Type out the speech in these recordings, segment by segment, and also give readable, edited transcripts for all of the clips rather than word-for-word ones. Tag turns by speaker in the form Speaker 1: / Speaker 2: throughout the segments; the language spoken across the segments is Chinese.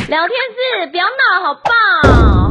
Speaker 1: 聊天室不要闹好不好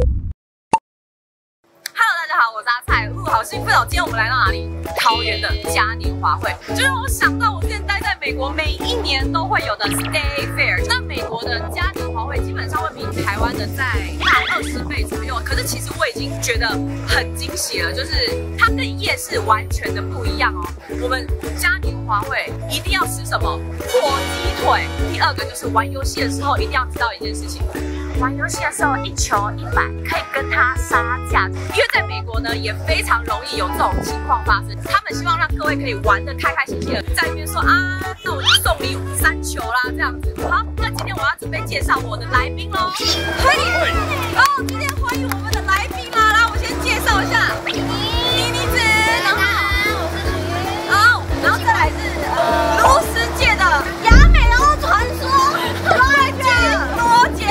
Speaker 2: ？Hello， 大家好，我是阿菜，好兴奋哦！今天我们来到哪里？桃园的嘉年华会，就让我想到我之前待在美国，每一年都会有的 State Fair。那美国的嘉年华会基本上会比台湾的再大20倍左右，可是其实我已经觉得很惊喜了，就是它跟夜市完全的不一样哦。我们嘉年华会一定要吃什么？火鸡腿。第二个就是玩游戏的时候一定要知道一件事情。玩游戏的时候1球100，可以跟他杀价，因为在美国呢也非常容易有这种情况发生。他们希望让各位可以玩得开开心心的，在那边说啊，那我就送你3球啦这样子。好，那今天我要准备介绍我的来宾喽。欢迎，哦，今天欢迎我们的来宾啦，来，我先介绍一下，妮子，然后我是徐，好，然后再来是炉石界的雅美欧传说，罗姐。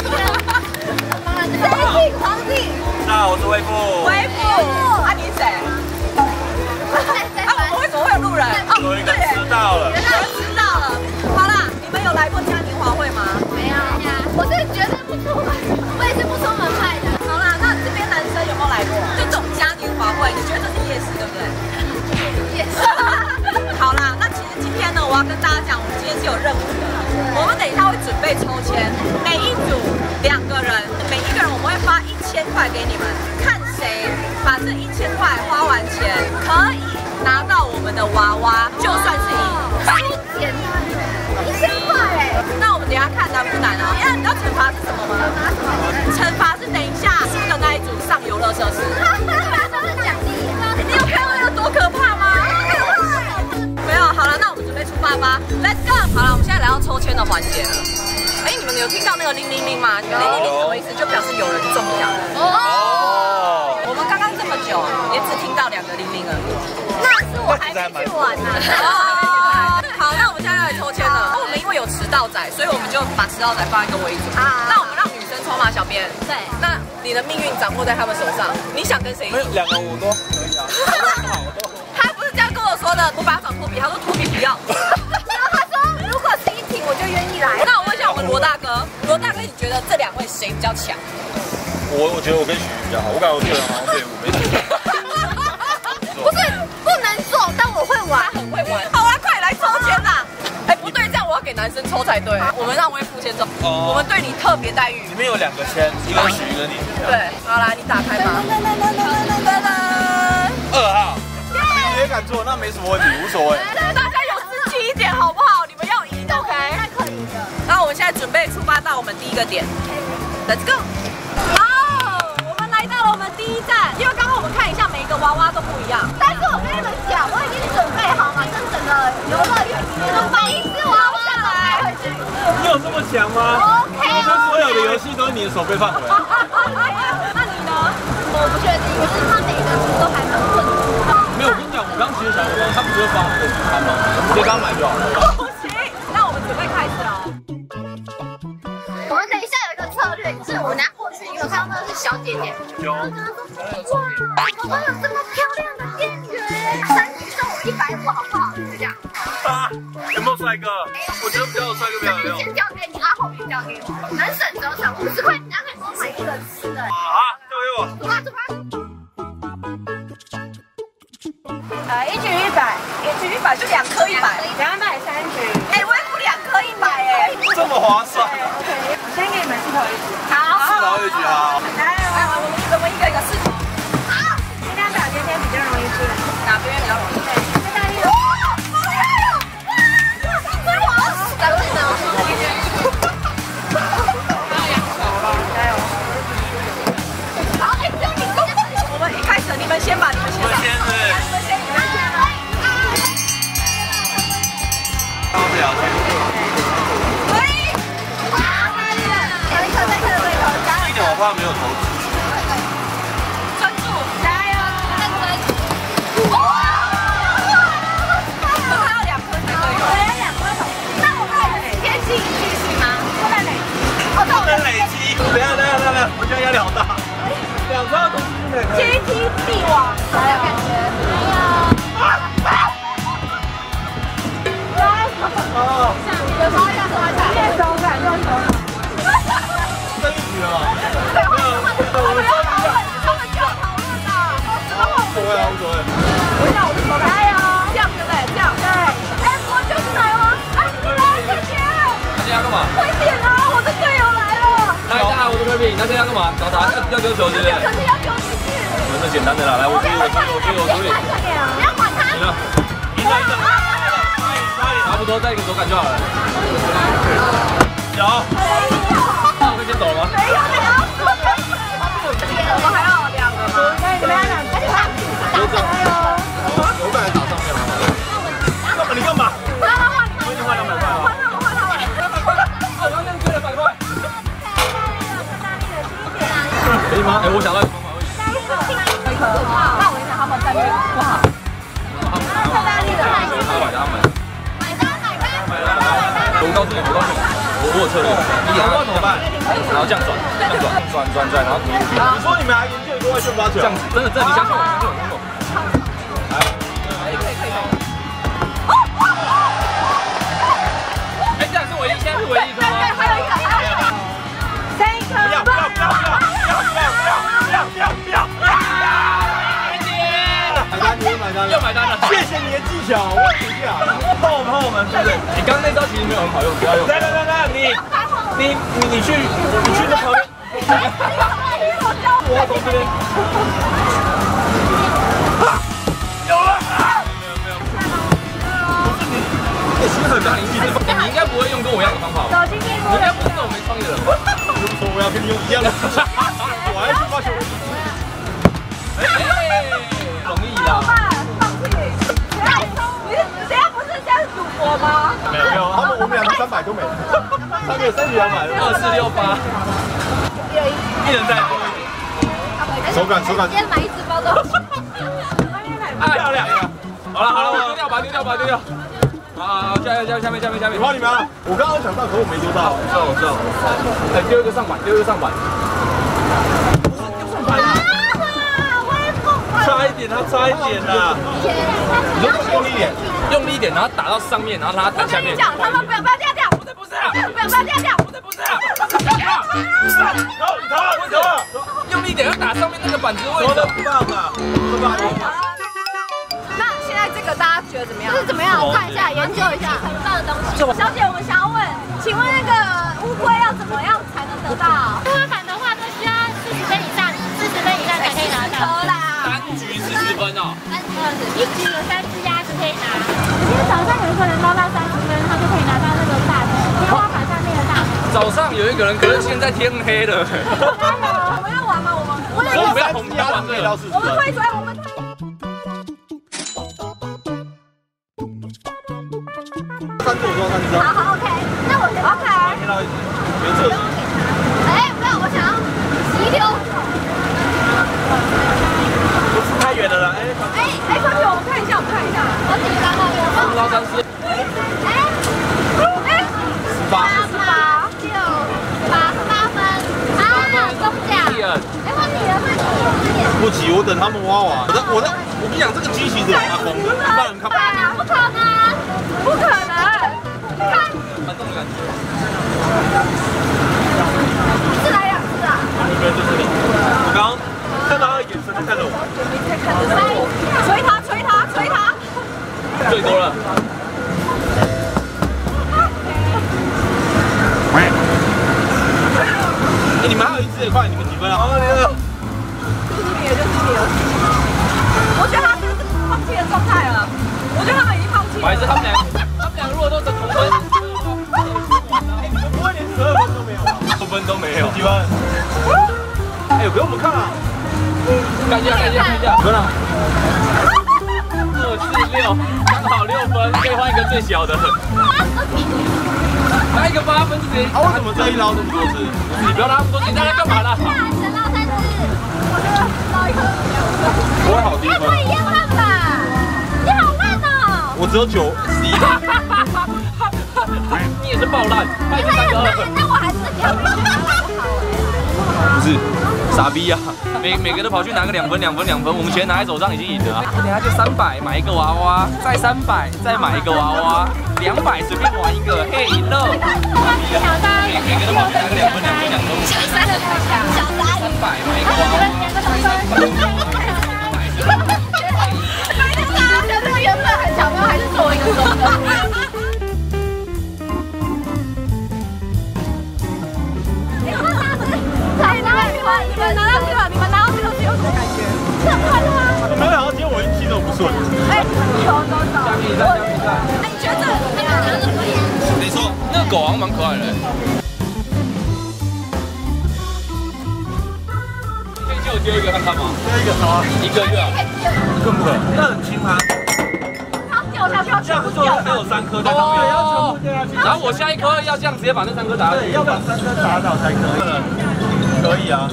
Speaker 2: 皇帝，
Speaker 3: 大家好，我是威富。
Speaker 2: 威富，啊，你谁？啊，我们为什么会有路人？
Speaker 3: 有一个迟到了。
Speaker 2: 有人迟到了。好啦，你们有来过嘉年华会吗？
Speaker 4: 没有，我是绝对不出门，我也是不出门派的。
Speaker 2: 好啦，那这边男生有没有来过？就这种嘉年华会，你觉得这是夜市对不对？
Speaker 4: 夜市。
Speaker 2: 好啦，那其实今天呢，我要跟大家讲，我们今天是有任务的。我们等一下会准备抽签，每一组2个人，每一个人我们会发1000块给你们，看谁把这1000块花完钱，可以拿到我们的娃娃，就算是赢。
Speaker 4: 超简单，1000块哎！
Speaker 2: 那我们等一下看难不难啊？你知道惩罚是什么吗？惩罚是等一下输的那一组上游乐设施。
Speaker 4: 这是奖励。
Speaker 2: 你有看到那个多可怕吗？没有，好了，那我们准备出发吧 ，Let's go！ 好了，我们现在来到抽签的环节了。哎，你们有听到那个铃铃铃吗？铃铃铃什么意思？就表示有人中奖了。哦。我们刚刚这么久，也只听到2个铃铃而已。
Speaker 4: 那是我还没去玩呢。
Speaker 2: 好，那我们现在要来抽签了。我们因为有迟到仔，所以我们就把迟到仔放在跟我一组。那我们让女生抽嘛，小编。
Speaker 4: 对。
Speaker 2: 那你的命运掌握在他们手上，你想跟谁赢
Speaker 3: ？2个我都可以啊。
Speaker 2: 他不是这样跟我说的，我把他找托比，他说托比不要。
Speaker 4: 然后他说，如果是一题，我就愿意来。
Speaker 2: 那我问一下我们罗大哥，罗大哥，你觉得这2位谁比较强？
Speaker 3: 我觉得我跟许比较好，我感觉我对人好像对我没
Speaker 4: 不是不能做，但我会玩，
Speaker 2: 他很会玩。好啊，快来抽签啦！哎，不对，这样我要给男生抽才对。我们让威富先抽，我们对你特别待遇。
Speaker 3: 里面有2个签，一个许，一个你。
Speaker 2: 对，好啦，你打开吧。
Speaker 3: 2号，你也敢做，那没什么问题，无所谓。
Speaker 2: 大家有志气一点好不好？你们要赢 ，OK？
Speaker 4: 太可以了。
Speaker 2: 那我们现在准备出发到我们第1个点 ，Let's go！ 好，我们来到了我们第1站，因为刚刚我们看一下每一个娃娃都不一样。
Speaker 4: 但是我跟你们讲，我已经准备好了，这整个游乐园里面的每一只娃娃都带回去。
Speaker 3: 你有这么强吗
Speaker 4: ？OK。
Speaker 3: 我说所有的游戏都是你的手背范围。
Speaker 2: 那你呢？
Speaker 4: 我不确定，可是它每一个其实都还蛮困难。
Speaker 3: 没有，我跟你讲，我刚其实想说，他不是会发那个餐吗？直接刚买就好了。
Speaker 2: 不行，那我们准备开始了。
Speaker 4: 我们等一下有一个策略，就是我拿过去，因为我看到那是小姐姐，
Speaker 3: 有。
Speaker 4: 哇，我们有这么漂亮的店员，3局送我150，好不好？就这样。
Speaker 3: 啊，有没有帅哥？我觉得比较有帅哥比较有用。
Speaker 4: 先交给你，阿后别交给我，能省则省，50块，你拿给我买一个吃的。
Speaker 3: 好，交给我。
Speaker 4: 出发，出发。
Speaker 2: 1局100，1局100就2颗100，2买3局。哎，威富2颗100哎，
Speaker 3: 这么划算。
Speaker 4: 我先给你们4头1局。
Speaker 2: 好
Speaker 3: ，4头1局好。
Speaker 2: 来，我们一个一个试。
Speaker 4: 好，尽量找今天比较容易进。
Speaker 2: 哪边比较容易？
Speaker 4: 在大力了。哇，好厉害哦！哇，真好！来，我先拿，我先拿。加油！好，哎，只有你公布。
Speaker 2: 我们一开始你们先吧，你们先。
Speaker 3: 我先是。
Speaker 2: 你们先。
Speaker 3: 到不了先。
Speaker 2: 喂。
Speaker 4: 哇，大力了！再一颗，再一颗，再一颗，加油！
Speaker 3: 一点我怕没有投资。
Speaker 2: 专注，加油！
Speaker 4: 认真。哇！
Speaker 2: 我看到2颗才可以。
Speaker 4: 我要2颗头。那我们天气继续吗？不能累积。哦，
Speaker 3: 不能累积。等一下，我现在压力好大。2颗投资不能。
Speaker 2: 阶梯帝王。
Speaker 4: 还有感觉？没有。
Speaker 3: 哦。
Speaker 4: 有手感，有手感。
Speaker 3: 谓啊，无所谓。
Speaker 2: 我一下我的手感，加油！这样对不对？这样对。哎，我就是来了！哎，快点！
Speaker 5: 那现在要干嘛？
Speaker 2: 快点啊！我的队友来了！
Speaker 5: 来，大家，我是 Kirby，那现在要干嘛？找他要丢球，对不对？
Speaker 2: 可是要丢进去。
Speaker 5: 那简单的啦，来，我处理。
Speaker 2: 不要管他。
Speaker 5: 行了，
Speaker 3: 赢了，
Speaker 5: 差不多，再一个手感就好了。
Speaker 3: 有。
Speaker 5: 那我们先走了吗？
Speaker 2: 没有。我们还要2个吗？你们要2个，
Speaker 3: 我本来打上面了。你干嘛？我已经换200块了。
Speaker 5: 我刚刚追了100块。可以吗？哎，我想到一个方法。
Speaker 2: 那我跟你讲，他们战略不好。太大力了，
Speaker 5: 我告诉你，我有策略，你眼光怎么办？然后这样转，然后
Speaker 3: 你说你们还研究多外旋发球？
Speaker 5: 这样子，真的，你相信我，哎，这样是唯一，现在是唯一，对吗？
Speaker 2: 还有一个，剩一颗。
Speaker 5: 又买单了，
Speaker 3: 谢谢你的技巧，我等一下，换我们，是不是？
Speaker 5: 你刚刚那招其实没有很好用，不要用。
Speaker 3: 来，你去那旁边，我从这边，有了，没有，你心很大，
Speaker 5: 你应该不会用跟我一样的方法吧？你应该不是这种没创意的人吧？
Speaker 3: 不用说我要跟你用一样的，我还去发球。
Speaker 5: 容易啦。
Speaker 2: 放弃。谁要不是这样赌博吗？
Speaker 3: 没有，我们2个300都没了，3个3200了
Speaker 5: ，2468，
Speaker 3: 一人再多一点。手感。
Speaker 4: 今天买1只包装。
Speaker 3: 漂亮。
Speaker 5: 好了，丢掉吧。好，下面。
Speaker 3: 你跑你们啊！我刚刚想到，可我没丢到。
Speaker 5: 我知道。哎，丢一个上板。
Speaker 3: 差一点啦！你说用力一点，
Speaker 5: 然后打到上面，然后让它弹下面。
Speaker 2: 讲，他们不要这样掉。
Speaker 5: 不是啊！
Speaker 2: 不要这样掉。
Speaker 5: 用力一点，要打上面那个板子位置。
Speaker 3: 棒啊！
Speaker 2: 那现在这个大家觉得怎么样？
Speaker 4: 这是怎么样？我看一下，研究一下。看不到的东西。
Speaker 2: 小姐，我们想要问，请问那个乌龟要怎么样才能得到？
Speaker 4: 乌龟板的话，都需要40分以上才可以拿到。
Speaker 5: 单局40分哦。
Speaker 4: 一局有3只鸭子可以拿。今天早上有一个人捞到30分，他就可以拿到那个大的天花板上面的大的。
Speaker 5: 早上有一个人，可是现在天黑了。
Speaker 2: 我们要玩吗？我
Speaker 5: 们不要红标玩
Speaker 3: 可以到40分。
Speaker 2: 我们推出来，我们推。好 ，OK， 那我先 OK。
Speaker 3: 没错。
Speaker 4: 哎，不要，我想要急流。
Speaker 3: 不是太远了啦，
Speaker 2: 小姐，我们看一下。
Speaker 4: 我紧张了，我
Speaker 5: 捞30。
Speaker 4: 18分啊，中奖。换你了。
Speaker 3: 不急，我等他们挖完。我跟你讲，这个机器是很红的，一般人看不到。
Speaker 2: 不可能。看。
Speaker 5: 很重的感觉。
Speaker 2: 是来2次啊？
Speaker 3: 对，就是你。我刚刚看到他的眼神在看着我。吹他。
Speaker 5: 最多了。
Speaker 3: 你们还有1只也快，你们几分啊？
Speaker 2: 就是你了。我觉得他这是放弃的状态了。我觉得他们已经放弃了。
Speaker 5: 还是他们俩如果都是同分
Speaker 3: 不会连12分都没有
Speaker 5: ，2分都没有。
Speaker 3: 几分？哎，给我们看啊！
Speaker 5: 看一下。分了。246，刚好6分，可以换一个最小的。拿一个8分直接。
Speaker 3: 为什么这一捞这么多次？
Speaker 5: 你不要拉那么多次，你在那干嘛啦？
Speaker 4: 只捞3只，我就捞1颗。
Speaker 3: 不会好低分。
Speaker 4: 你一样烂吧？你好烂哦！
Speaker 3: 我只有9、11。
Speaker 5: 你也是爆烂，卖3个2分。
Speaker 4: 那我还是条命比他烂不好哎。
Speaker 5: 不是，傻逼啊！每个都跑去拿个2分，我们钱拿在手上已经赢了啊！等下就300买一个娃娃，再300再买一个娃娃，200随便玩一个，嘿，赢了！每个都跑去拿个2分，
Speaker 4: 小3的太强，小3
Speaker 5: 300买一个娃娃。 看，你看。
Speaker 2: 哎，你觉得这个哪个可以？
Speaker 5: 没错，那个狗好像蛮可爱的。可以借我丢一个看看吗？
Speaker 3: 丢一个好啊
Speaker 5: 1个月啊？
Speaker 3: 更不可以，那很轻吗？
Speaker 4: 它掉下去要全部
Speaker 3: 这样做
Speaker 4: 掉
Speaker 3: 还有3颗在上面，要全部掉下去。
Speaker 5: 然后我下一颗要这样直接把那3颗打下去。
Speaker 3: 对，要把3颗打倒才可以。可以啊。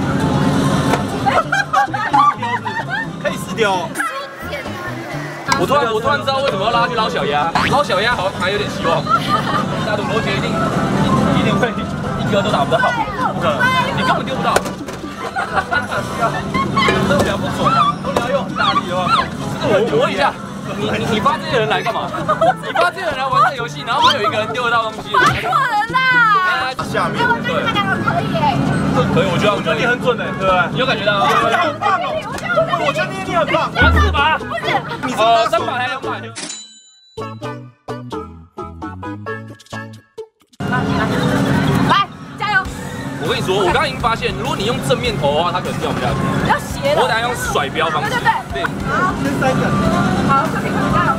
Speaker 3: 可以试丢。
Speaker 5: 我突然知道为什么要拉去捞小鸭，捞小鸭好像还有点希望。大赌罗杰一定会1颗都打不到，不可能，你根本丢不到。这比较不准啊！如果你要用很大力的话，我问一下，你发这些人来干嘛？你发这些人来玩这个游戏，然后没有一个人丢得到东西。
Speaker 2: 发错人啦！
Speaker 3: 下面对，
Speaker 4: 那2个可以耶。
Speaker 5: 可以，我觉得
Speaker 3: 你很准的，对不对？
Speaker 5: 你有感觉到吗？
Speaker 3: 很棒哦！我觉得你很棒。
Speaker 5: 我要4把，
Speaker 4: 不是，
Speaker 3: 你
Speaker 5: 3把还2把。
Speaker 2: 来，加油！
Speaker 5: 我跟你说，我刚刚已经发现，如果你用正面投的话，它可能掉不下去。
Speaker 2: 要斜的。
Speaker 5: 我等下用甩标方式。
Speaker 2: 对。
Speaker 3: 好，先3个。
Speaker 2: 好，小平加油！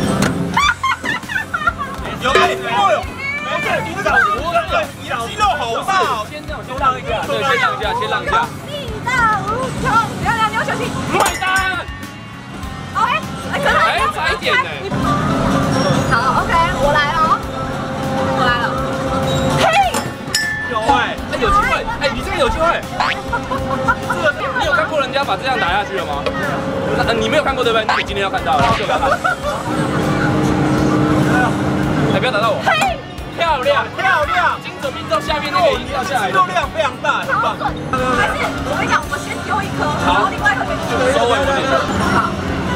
Speaker 3: 有哎，哦哟，没事，你找我了，你肌肉好大哦。
Speaker 5: 先这样，先让一下，对，先让一下，先让一下。
Speaker 4: 力大无穷。
Speaker 2: 你要小心。
Speaker 5: 买单。
Speaker 2: 可是
Speaker 5: 哎，差一点呢。
Speaker 2: 好 ，OK， 我来了哦，我来了。嘿，
Speaker 3: 有哎，
Speaker 5: 有机会，哎，你这个有机会。你有看过人家把这样打下去了吗？你没有看过对不对？你今天要看到了。哎，不要打到我。嘿，漂亮，精准命中下面那个已经掉下来了。
Speaker 3: 肉量非常大，很棒。
Speaker 2: 还是我跟你讲，我先丢1颗，然后另外1颗给你。
Speaker 5: 收尾，
Speaker 2: 好。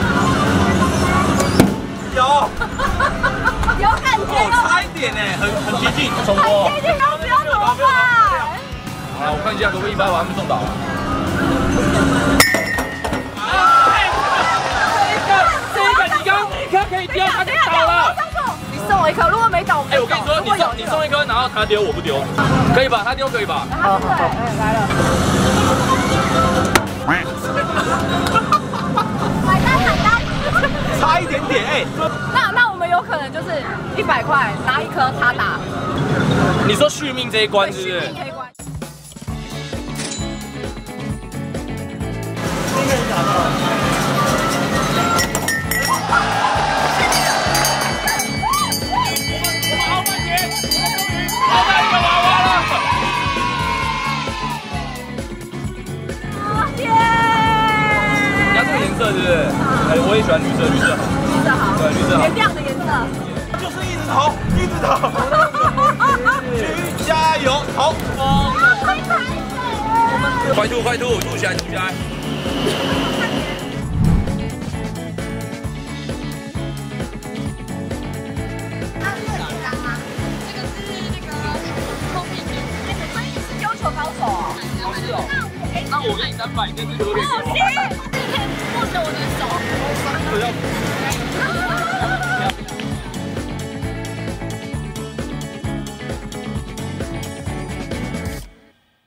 Speaker 2: 有感觉哦，
Speaker 3: 差一点呢，很接近，
Speaker 5: 重播。
Speaker 2: 接近要不要怎么办？
Speaker 5: 好了，我看一下可不可以100把他们送倒。这一个你刚刚1颗可以丢，他就倒了。
Speaker 2: 你送我1颗，如果没倒，
Speaker 5: 哎，我跟你说，你送1颗，然后他丢我不丢，可以吧？他丢可以吧？
Speaker 2: 好，来了。
Speaker 3: 差一点点哎。
Speaker 2: 那我们有可能就是100块拿1颗他打。
Speaker 5: 你说续命这一关是不是？
Speaker 2: 续命这一关。
Speaker 3: 今天打到了。
Speaker 5: 我们傲慢节，终于熬到一个娃娃了。
Speaker 2: 耶！
Speaker 5: 你要这个颜色是不是？哎，我也喜欢绿色，绿色好。
Speaker 2: 绿色好，
Speaker 5: 对，绿色好。
Speaker 2: 原亮的颜色。
Speaker 3: 就是一直投，一直投。去加油，投！
Speaker 5: 快吐，吐起来，吐起来。
Speaker 2: 丢球高手哦。
Speaker 5: 那我给你300，你这次丢给我。
Speaker 2: 不行，你可以握着我的